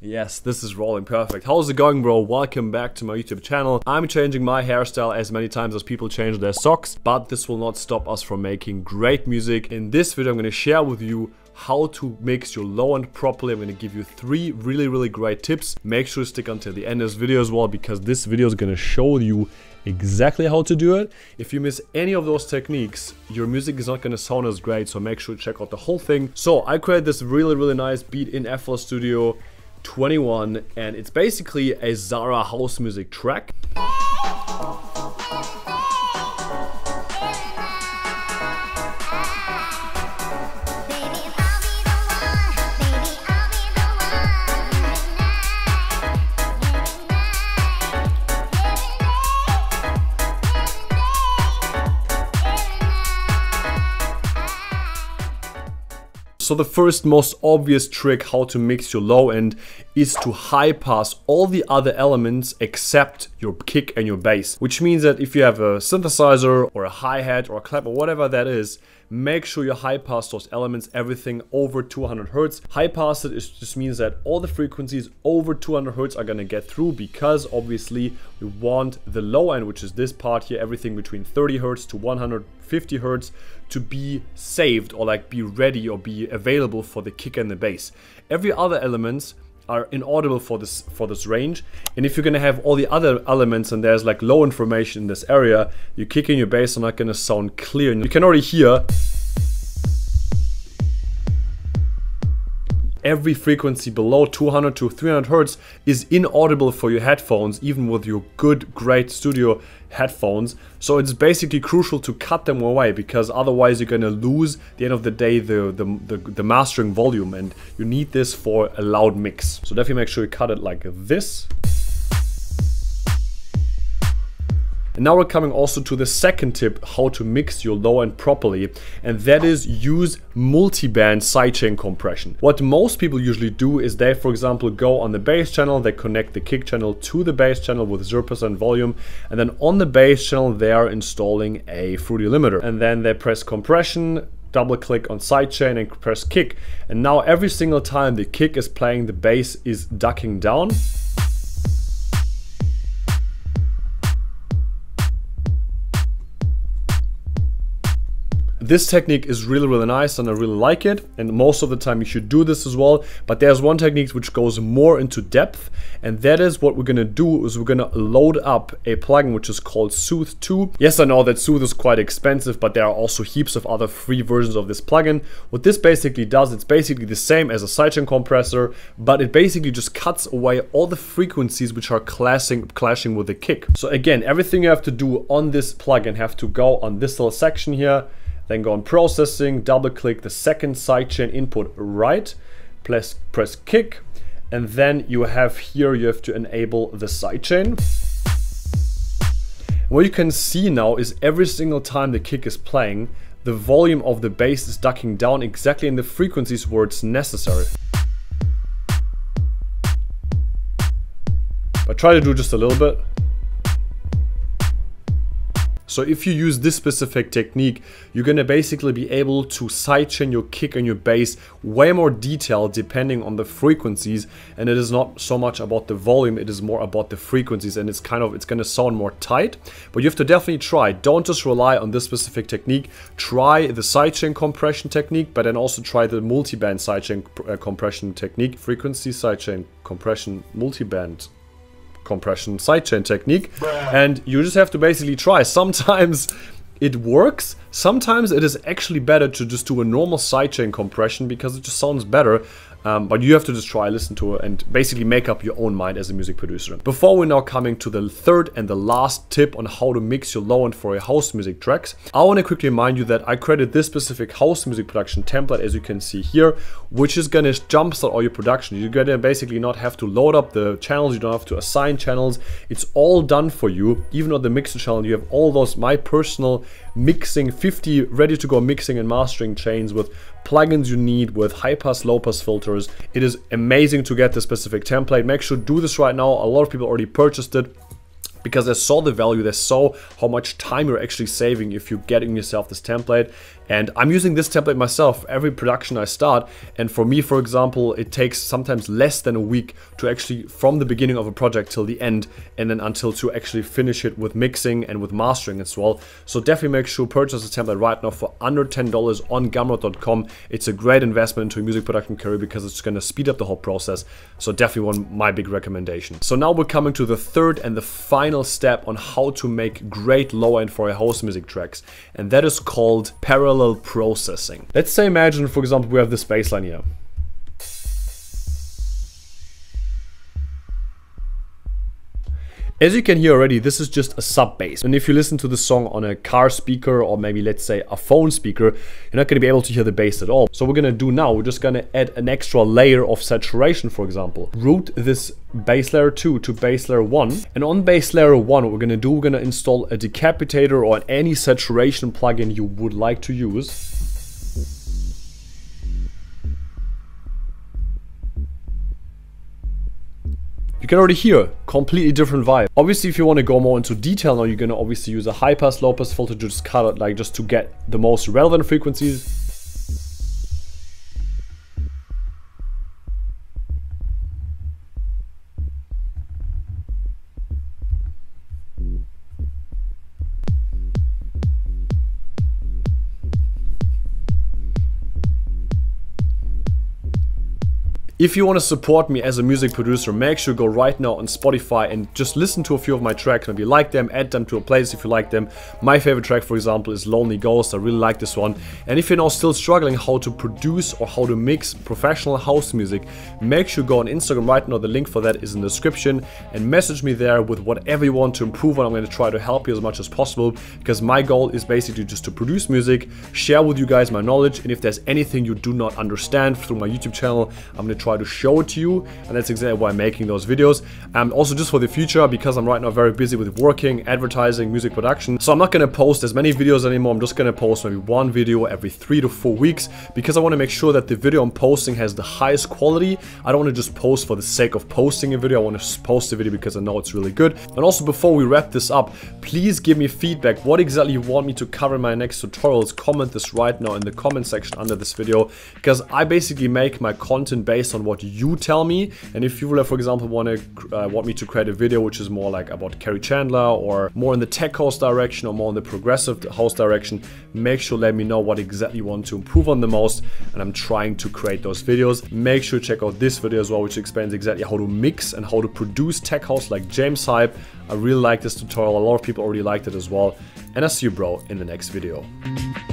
Yes, this is rolling perfect. How's it going, bro? Welcome back to my YouTube channel. I'm changing my hairstyle as many times as people change their socks, but this will not stop us from making great music. In this video, I'm going to share with you how to mix your low end properly. I'm going to give you 3 really great tips. Make sure to stick until the end of this video as well, because this video is going to show you exactly how to do it. If you miss any of those techniques, your music is not going to sound as great, so make sure to check out the whole thing. So I created this really nice beat in FL Studio 21, and it's basically a Zara house music track. So the first most obvious trick how to mix your low end is to high pass all the other elements except your kick and your bass. Which means that if you have a synthesizer or a hi-hat or a clap or whatever that is, make sure you high pass those elements, everything over 200 Hertz. High pass it just means that all the frequencies over 200 Hertz are gonna get through, because obviously we want the low end, which is this part here, everything between 30 Hertz to 150 Hertz, to be saved or like be ready or be available for the kick and the bass. Every other elements are inaudible for this range, and if you're gonna have all the other elements and there's like low information in this area, your kick and your bass are not gonna sound clear. And you can already hear every frequency below 200 to 300 Hertz is inaudible for your headphones, even with your great studio headphones. So it's basically crucial to cut them away, because otherwise you're gonna lose, at the end of the day, the mastering volume, and you need this for a loud mix. So definitely make sure you cut it like this. And now we're coming also to the second tip, how to mix your low end properly, and that is use multi-band sidechain compression. What most people usually do is they, for example, go on the bass channel, they connect the kick channel to the bass channel with 0% volume, and then on the bass channel they are installing a Fruity limiter, and then they press compression, double click on sidechain and press kick, and now every single time the kick is playing, the bass is ducking down. This technique is really nice and I really like it, and most of the time you should do this as well. But there's one technique which goes more into depth, and that is what we're gonna do is we're gonna load up a plugin which is called Soothe 2. Yes, I know that Soothe is quite expensive, but there are also heaps of other free versions of this plugin. What this basically does, it's basically the same as a sidechain compressor, but it basically just cuts away all the frequencies which are clashing with the kick. So again, everything you have to do on this plugin have to go on this little section here. Then go on processing, double click the second sidechain input right, press kick, and then you have here, you have to enable the sidechain. What you can see now is every single time the kick is playing, the volume of the bass is ducking down exactly in the frequencies where it's necessary. But try to do just a little bit. So if you use this specific technique, you're gonna basically be able to sidechain your kick and your bass way more detailed depending on the frequencies, and it is not so much about the volume, it is more about the frequencies, and it's gonna sound more tight. But you have to definitely try. Don't just rely on this specific technique. Try the sidechain compression technique, but then also try the multi-band sidechain compression technique. Frequency sidechain compression multi-band compression sidechain technique, and you just have to basically try. Sometimes it works, sometimes it is actually better to just do a normal sidechain compression because it just sounds better. But you have to just try, listen to it, and basically make up your own mind as a music producer. Before we're now coming to the third and the last tip on how to mix your low end for your house music tracks, I want to quickly remind you that I created this specific house music production template, as you can see here, which is going to jumpstart all your production. You're going to basically not have to load up the channels, you don't have to assign channels. It's all done for you. Even on the mixer channel, you have all those, my personal mixing, 50 ready to go mixing and mastering chains with plugins you need, with high pass, low pass filters. It is amazing to get the specific template. Make sure to do this right now. A lot of people already purchased it. because they saw the value, they saw how much time you're actually saving if you're getting yourself this template. And I'm using this template myself every production I start, and for me, for example, it takes sometimes less than a week to actually, from the beginning of a project till the end, and then until to actually finish it with mixing and with mastering as well. So definitely make sure purchase the template right now for under $10 on Gumroad.com. It's a great investment into a music production career because it's going to speed up the whole process. So definitely my big recommendation. So now we're coming to the third and the final step on how to make great low-end for a house music tracks, and that is called parallel processing. Let's say, imagine, for example, we have this bass line here. As you can hear already, this is just a sub bass. And if you listen to the song on a car speaker or maybe let's say a phone speaker, you're not going to be able to hear the bass at all. So what we're going to do now, we're just going to add an extra layer of saturation, for example. Route this bass layer 2 to bass layer 1. And on bass layer 1, what we're going to do, we're going to install a decapitator or any saturation plugin you would like to use. You can already hear completely different vibe. Obviously, if you want to go more into detail now, you're going to obviously use a high pass, low pass filter to just cut it, like just to get the most relevant frequencies. If you want to support me as a music producer, make sure you go right now on Spotify and just listen to a few of my tracks. Maybe like them, add them to a playlist if you like them. My favorite track, for example, is Lonely Ghost. I really like this one. And if you're now still struggling how to produce or how to mix professional house music, make sure you go on Instagram right now. The link for that is in the description, and message me there with whatever you want to improve on. I'm going to try to help you as much as possible, because my goal is basically just to produce music, share with you guys my knowledge, and if there's anything you do not understand through my YouTube channel, I'm going to try to show it to you, and that's exactly why I'm making those videos. Also just for the future, because I'm right now very busy with working, advertising, music production, so I'm not going to post as many videos anymore. I'm just going to post maybe one video every 3 to 4 weeks, because I want to make sure that the video I'm posting has the highest quality. I don't want to just post for the sake of posting a video. I want to post a video because I know it's really good. And also, before we wrap this up, please give me feedback. What exactly you want me to cover in my next tutorials? Comment this right now in the comment section under this video, because I basically make my content based on what you tell me. And if you, for example, want me to create a video which is more like about Kerri Chandler, or more in the tech house direction, or more in the progressive house direction, make sure let me know what exactly you want to improve on the most, and I'm trying to create those videos. Make sure to check out this video as well, which explains exactly how to mix and how to produce tech house like James Hype. I really like this tutorial. A lot of people already liked it as well. And I'll see you, bro, in the next video.